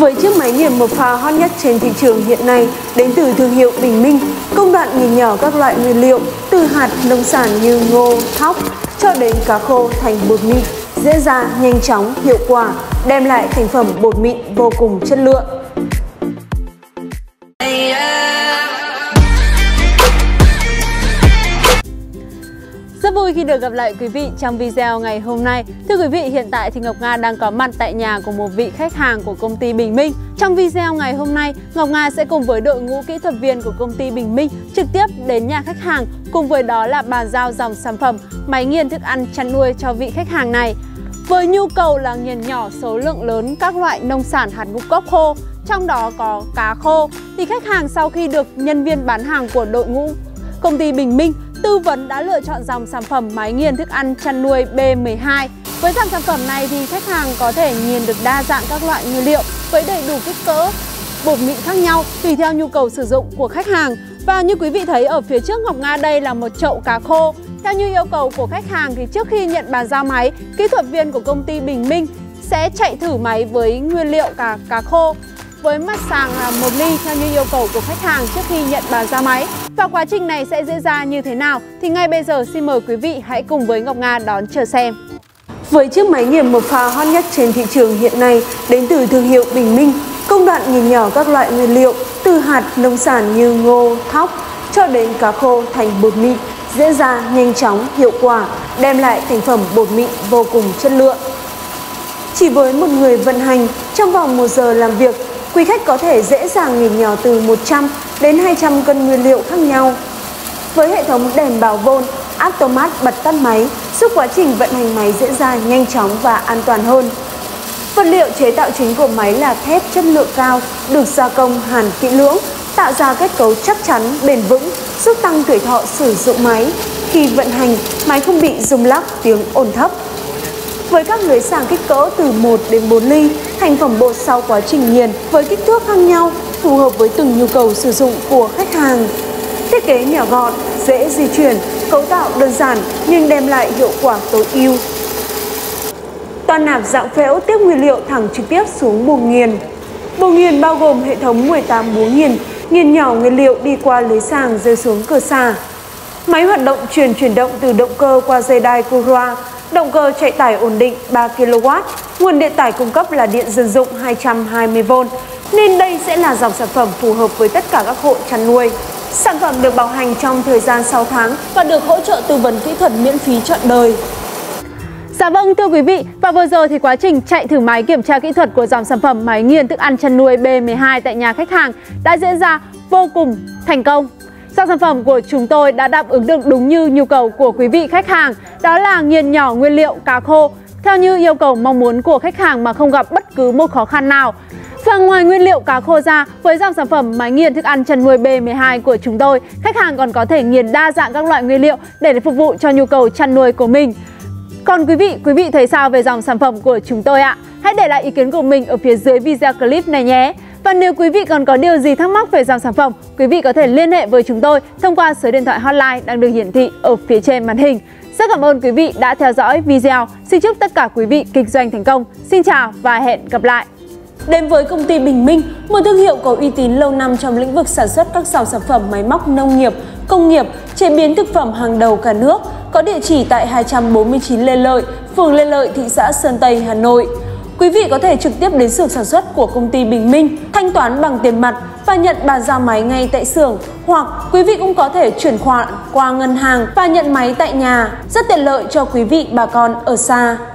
Với chiếc máy nghiền một pha hot nhất trên thị trường hiện nay đến từ thương hiệu Bình Minh, công đoạn nghiền nhỏ các loại nguyên liệu từ hạt nông sản như ngô, thóc cho đến cá khô thành bột mịn, dễ dàng, nhanh chóng, hiệu quả, đem lại thành phẩm bột mịn vô cùng chất lượng. Rất vui khi được gặp lại quý vị trong video ngày hôm nay. Thưa quý vị, hiện tại thì Ngọc Nga đang có mặt tại nhà của một vị khách hàng của công ty Bình Minh. Trong video ngày hôm nay, Ngọc Nga sẽ cùng với đội ngũ kỹ thuật viên của công ty Bình Minh trực tiếp đến nhà khách hàng, cùng với đó là bàn giao dòng sản phẩm máy nghiền thức ăn chăn nuôi cho vị khách hàng này. Với nhu cầu là nghiền nhỏ số lượng lớn các loại nông sản hạt ngũ cốc khô, trong đó có cá khô, thì khách hàng sau khi được nhân viên bán hàng của đội ngũ công ty Bình Minh tư vấn đã lựa chọn dòng sản phẩm máy nghiền thức ăn chăn nuôi B12. Với dòng sản phẩm này thì khách hàng có thể nghiền được đa dạng các loại nguyên liệu với đầy đủ kích cỡ, bột mịn khác nhau tùy theo nhu cầu sử dụng của khách hàng. Và như quý vị thấy ở phía trước Ngọc Nga đây là một chậu cá khô. Theo như yêu cầu của khách hàng thì trước khi nhận bàn giao máy, kỹ thuật viên của công ty Bình Minh sẽ chạy thử máy với nguyên liệu cá khô với mặt sàng là 1 ly theo như yêu cầu của khách hàng trước khi nhận bàn giao máy. Và quá trình này sẽ diễn ra như thế nào thì ngay bây giờ xin mời quý vị hãy cùng với Ngọc Nga đón chờ xem. Với chiếc máy nghiền một pha hot nhất trên thị trường hiện nay đến từ thương hiệu Bình Minh, công đoạn nghiền nhỏ các loại nguyên liệu từ hạt nông sản như ngô, thóc cho đến cá khô thành bột mịn, dễ dàng, nhanh chóng, hiệu quả, đem lại thành phẩm bột mịn vô cùng chất lượng. Chỉ với một người vận hành, trong vòng 1 giờ làm việc, quý khách có thể dễ dàng nghiền nhỏ từ 100 đến 200 cân nguyên liệu khác nhau. Với hệ thống đèn bảo vôn, automat bật tắt máy, giúp quá trình vận hành máy dễ dàng, nhanh chóng và an toàn hơn. Vật liệu chế tạo chính của máy là thép chất lượng cao, được gia công hàn kỹ lưỡng, tạo ra kết cấu chắc chắn, bền vững, giúp tăng tuổi thọ sử dụng máy. Khi vận hành, máy không bị rung lắc, tiếng ồn thấp. Với các lưới sàng kích cỡ từ 1 đến 4 ly, thành phẩm bột sau quá trình nghiền với kích thước khác nhau, phù hợp với từng nhu cầu sử dụng của khách hàng. Thiết kế nhỏ gọn, dễ di chuyển, cấu tạo đơn giản nhưng đem lại hiệu quả tối ưu. Toa nạp dạng phễu tiếp nguyên liệu thẳng trực tiếp xuống buồng nghiền. Buồng nghiền bao gồm hệ thống 18 búa nghiền nhỏ nguyên liệu đi qua lưới sàng rơi xuống cửa xà. Máy hoạt động chuyển động từ động cơ qua dây đai Coroa. Động cơ chạy tải ổn định 3 kW, nguồn điện tải cung cấp là điện dân dụng 220V, nên đây sẽ là dòng sản phẩm phù hợp với tất cả các hộ chăn nuôi. Sản phẩm được bảo hành trong thời gian 6 tháng và được hỗ trợ tư vấn kỹ thuật miễn phí trọn đời. Dạ vâng, thưa quý vị, và vừa rồi thì quá trình chạy thử máy kiểm tra kỹ thuật của dòng sản phẩm máy nghiền thức ăn chăn nuôi B12 tại nhà khách hàng đã diễn ra vô cùng thành công. Dòng sản phẩm của chúng tôi đã đáp ứng được đúng như nhu cầu của quý vị khách hàng, đó là nghiền nhỏ nguyên liệu cá khô theo như yêu cầu mong muốn của khách hàng mà không gặp bất cứ một khó khăn nào. Và ngoài nguyên liệu cá khô ra, với dòng sản phẩm máy nghiền thức ăn chăn nuôi B12 của chúng tôi, khách hàng còn có thể nghiền đa dạng các loại nguyên liệu để phục vụ cho nhu cầu chăn nuôi của mình. Còn quý vị thấy sao về dòng sản phẩm của chúng tôi ạ? Hãy để lại ý kiến của mình ở phía dưới video clip này nhé! Và nếu quý vị còn có điều gì thắc mắc về dòng sản phẩm, quý vị có thể liên hệ với chúng tôi thông qua số điện thoại hotline đang được hiển thị ở phía trên màn hình. Rất cảm ơn quý vị đã theo dõi video. Xin chúc tất cả quý vị kinh doanh thành công. Xin chào và hẹn gặp lại! Đến với công ty Bình Minh, một thương hiệu có uy tín lâu năm trong lĩnh vực sản xuất các dòng sản phẩm máy móc nông nghiệp, công nghiệp, chế biến thực phẩm hàng đầu cả nước, có địa chỉ tại 249 Lê Lợi, phường Lê Lợi, thị xã Sơn Tây, Hà Nội. Quý vị có thể trực tiếp đến xưởng sản xuất của công ty Bình Minh, thanh toán bằng tiền mặt và nhận bàn giao máy ngay tại xưởng, hoặc quý vị cũng có thể chuyển khoản qua ngân hàng và nhận máy tại nhà, rất tiện lợi cho quý vị bà con ở xa.